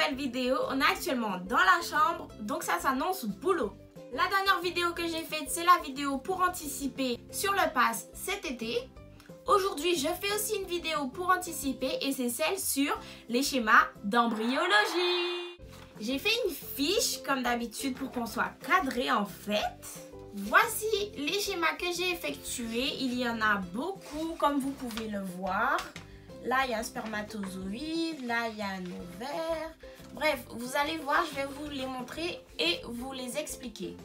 nouvelle vidéo. On est actuellement dans la chambre, donc ça s'annonce boulot. La dernière vidéo que j'ai faite, c'est la vidéo pour anticiper sur le pass cet été. Aujourd'hui, je fais aussi une vidéo pour anticiper et c'est celle sur les schémas d'embryologie. J'ai fait une fiche comme d'habitude pour qu'on soit cadré en fait. Voici les schémas que j'ai effectués. Il y en a beaucoup comme vous pouvez le voir. Là, il y a un spermatozoïde, là, il y a un ovaire. Bref, vous allez voir, je vais vous les montrer et vous les expliquer.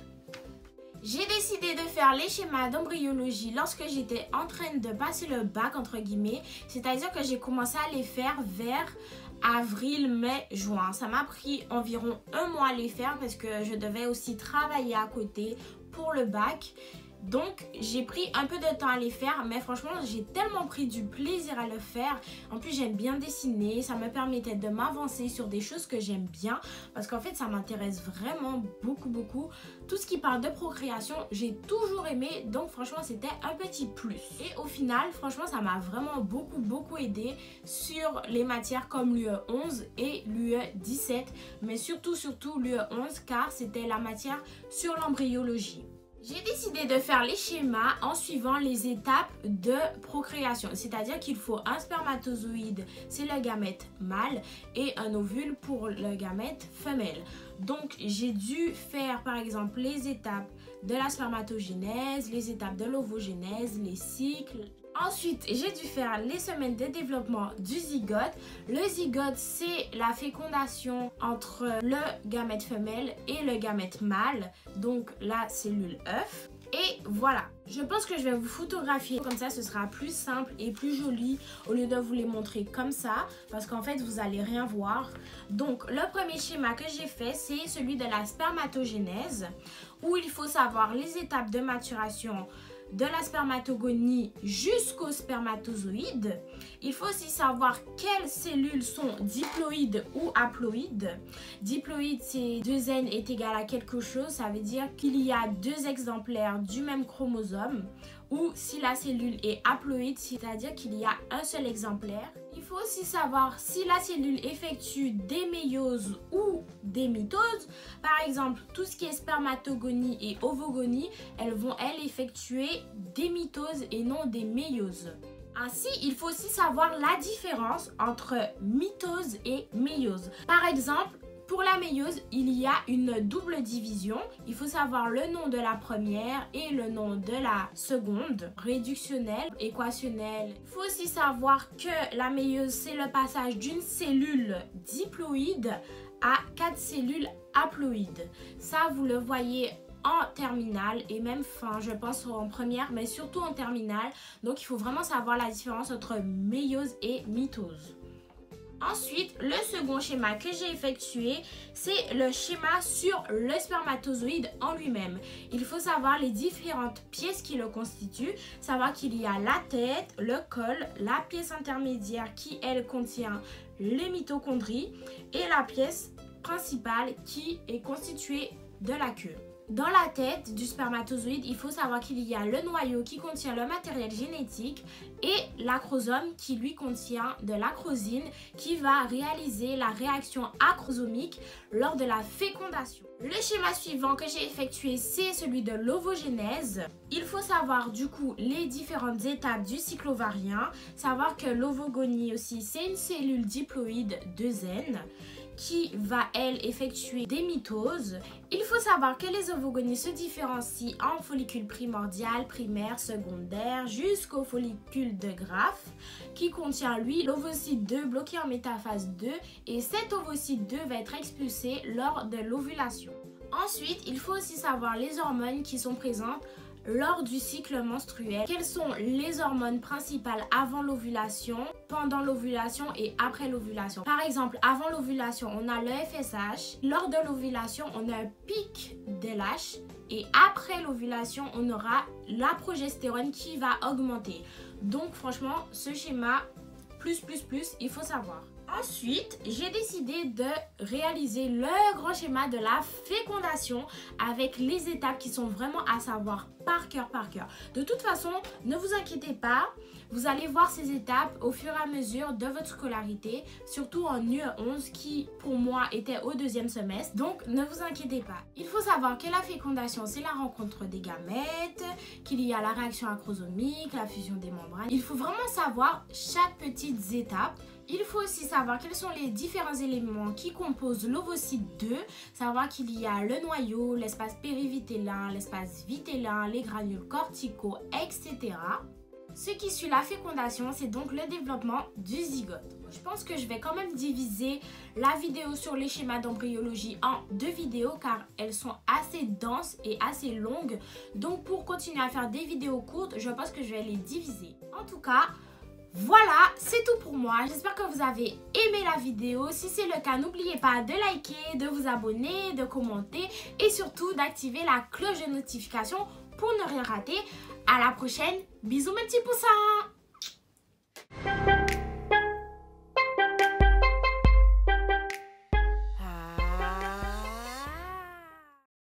J'ai décidé de faire les schémas d'embryologie lorsque j'étais en train de passer le bac, entre guillemets. C'est-à-dire que j'ai commencé à les faire vers avril, mai, juin. Ça m'a pris environ un mois à les faire parce que je devais aussi travailler à côté pour le bac. Donc, j'ai pris un peu de temps à les faire, mais franchement, j'ai tellement pris du plaisir à le faire. En plus, j'aime bien dessiner, ça me permettait de m'avancer sur des choses que j'aime bien. Parce qu'en fait, ça m'intéresse vraiment beaucoup. Tout ce qui parle de procréation, j'ai toujours aimé. Donc, franchement, c'était un petit plus. Et au final, franchement, ça m'a vraiment beaucoup aidé sur les matières comme l'UE 11 et l'UE 17. Mais surtout l'UE 11, car c'était la matière sur l'embryologie. J'ai décidé de faire les schémas en suivant les étapes de procréation. C'est-à-dire qu'il faut un spermatozoïde, c'est le gamète mâle, et un ovule pour le gamète femelle. Donc j'ai dû faire par exemple les étapes de la spermatogénèse, les étapes de l'ovogénèse, les cycles. Ensuite, j'ai dû faire les semaines de développement du zygote. Le zygote, c'est la fécondation entre le gamète femelle et le gamète mâle, donc la cellule œuf. Et voilà, je pense que je vais vous photographier comme ça, ce sera plus simple et plus joli au lieu de vous les montrer comme ça, parce qu'en fait, vous allez rien voir. Donc, le premier schéma que j'ai fait, c'est celui de la spermatogénèse, où il faut savoir les étapes de maturation de la spermatogonie jusqu'au spermatozoïde. Il faut aussi savoir quelles cellules sont diploïdes ou haploïdes. Diploïde, c'est 2n est égal à quelque chose, ça veut dire qu'il y a deux exemplaires du même chromosome. Ou si la cellule est haploïde, c'est-à-dire qu'il y a un seul exemplaire. Il faut aussi savoir si la cellule effectue des méioses ou des mitoses. Par exemple, tout ce qui est spermatogonie et ovogonie, elles vont effectuer des mitoses et non des méioses. Ainsi, il faut aussi savoir la différence entre mitose et méiose. Par exemple, pour la méiose, il y a une double division. Il faut savoir le nom de la première et le nom de la seconde, réductionnelle, équationnelle. Il faut aussi savoir que la méiose, c'est le passage d'une cellule diploïde à 4 cellules haploïdes. Ça, vous le voyez en terminale et même je pense en première, mais surtout en terminale. Donc, il faut vraiment savoir la différence entre méiose et mitose. Ensuite, le second schéma que j'ai effectué, c'est le schéma sur le spermatozoïde en lui-même. Il faut savoir les différentes pièces qui le constituent, savoir qu'il y a la tête, le col, la pièce intermédiaire qui, elle, contient les mitochondries et la pièce principale qui est constituée de la queue. Dans la tête du spermatozoïde, il faut savoir qu'il y a le noyau qui contient le matériel génétique et l'acrosome qui lui contient de l'acrosine qui va réaliser la réaction acrosomique lors de la fécondation. Le schéma suivant que j'ai effectué, c'est celui de l'ovogénèse. Il faut savoir du coup les différentes étapes du cycle ovarien, savoir que l'ovogonie aussi, c'est une cellule diploïde 2n qui va, elle, effectuer des mitoses. Il faut savoir que les ovogonies se différencient en follicule primordial, primaire, secondaire, jusqu'au follicule de Graaff, qui contient, lui, l'ovocyte 2 bloqué en métaphase 2, et cet ovocyte 2 va être expulsé lors de l'ovulation. Ensuite, il faut aussi savoir les hormones qui sont présentes lors du cycle menstruel. Quelles sont les hormones principales avant l'ovulation, pendant l'ovulation et après l'ovulation? Par exemple, avant l'ovulation, on a le FSH. Lors de l'ovulation, on a un pic de LH. Et après l'ovulation, on aura la progestérone qui va augmenter. Donc franchement, ce schéma, il faut savoir. Ensuite, j'ai décidé de réaliser le grand schéma de la fécondation avec les étapes qui sont vraiment à savoir par cœur. De toute façon, ne vous inquiétez pas, vous allez voir ces étapes au fur et à mesure de votre scolarité, surtout en UE11 qui pour moi était au 2e semestre, donc ne vous inquiétez pas. Il faut savoir que la fécondation, c'est la rencontre des gamètes, qu'il y a la réaction acrosomique, la fusion des membranes. Il faut vraiment savoir chaque petite étape. Il faut aussi savoir quels sont les différents éléments qui composent l'ovocyte 2, savoir qu'il y a le noyau, l'espace périvitellin, l'espace vitellin, les granules corticaux, etc. Ce qui suit la fécondation, c'est donc le développement du zygote. Je pense que je vais quand même diviser la vidéo sur les schémas d'embryologie en 2 vidéos car elles sont assez denses et assez longues. Donc pour continuer à faire des vidéos courtes, je pense que je vais les diviser. En tout cas, voilà, c'est tout pour moi. J'espère que vous avez aimé la vidéo. Si c'est le cas, n'oubliez pas de liker, de vous abonner, de commenter et surtout d'activer la cloche de notification pour ne rien rater. À la prochaine. Bisous mes petits poussins.